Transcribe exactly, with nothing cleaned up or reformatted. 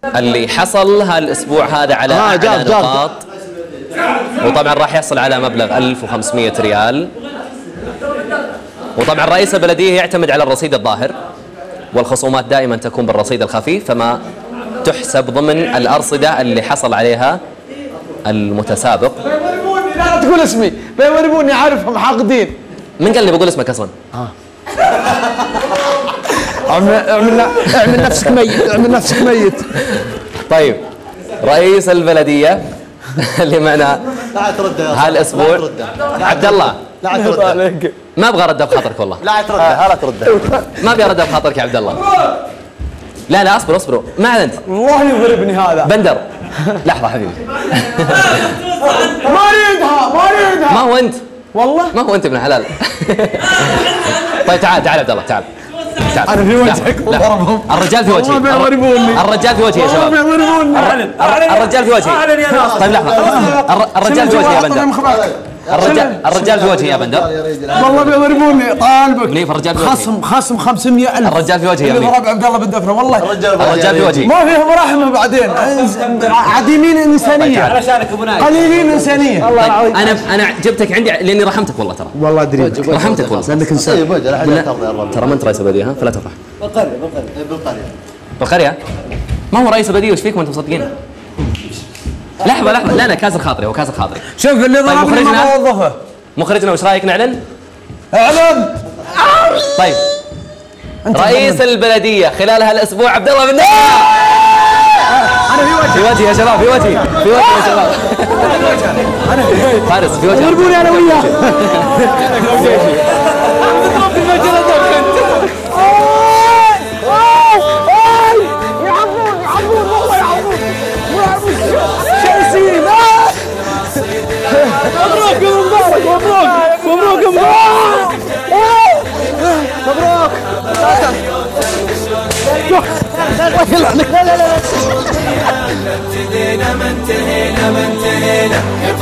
اللي حصل هالاسبوع هذا على آه اعلى نقاط، وطبعا راح يحصل على مبلغ ألف وخمسمئة ريال. وطبعا رئيس البلديه يعتمد على الرصيد الظاهر، والخصومات دائما تكون بالرصيد الخفي، فما تحسب ضمن الارصده اللي حصل عليها المتسابق. لا تقول اسمي، بيوربوني عارفهم حاقدين. من قال لي بقول اسمك اصلا؟ اه اعمل اعمل نفسك ميت، اعمل نفسك ميت. طيب رئيس البلديه اللي معنا هالاسبوع عبد الله، لا ترد، ما ابغى رد بخاطرك والله. لا ترد، لا ترد، ما ابي ارد بخاطرك يا عبد الله. لا لا اصبر اصبروا، ما علنت والله يضربني هذا. بندر لحظه حبيبي. ما يريدها ما يريدها. ما هو انت والله ما هو انت ابن الحلال. طيب تعال تعال عبد الله تعال. تعال. انا في وجهك وضربهم. الرجال في وجهي. والله بيضربوني. الرجال في وجهي يا شباب. والله بيضربوني. الرجال في وجهي. طيب لحظه، الرجال في وجهي يا بندر. الرجال الرجال في وجهي يا بندر. والله بيضربوني طالبك. ليف الرجال في وجهي. خصم خصم خمسمئة ألف. الرجال في وجهي يا اللي منيف. ضرب عبد الله بن دفنه والله. الرجال في وجهي. ما فيهم رحمه بعدين، عديمين انسانيه. علشانك ابو نايف. قليلين انسانيه. طيب انا انا جبتك عندي لاني رحمتك والله ترى. والله ادري رحمتك والله لانك انسان. ترى ما انت رئيس البلديه، ها فلا تفرح. بالقريه بالقريه بالقريه بالقريه؟ ما هو رئيس البلديه، وش فيكم انتم مصدقين؟ لحظه لحظه، لا لا كاسر خاطري، هو كاسر خاطري. شوف اللي ضربني ما بوظفه. مخرجنا وش رايك نعلن؟ اعلن. طيب رئيس البلديه خلال هالاسبوع عبد الله بن انا في وجهي في وجهي يا شباب، في وجهي في وجهي يا شباب. انا في وجهي فارس في وجهي. ضربوني انا وياه. يعبون يعبون والله يعبون. شايسين. مبروك يا مبارك، مبروك مبروك يا مبارك. مبروك. لا لا لا لا. انتهينا ما انتهينا ما انتهينا.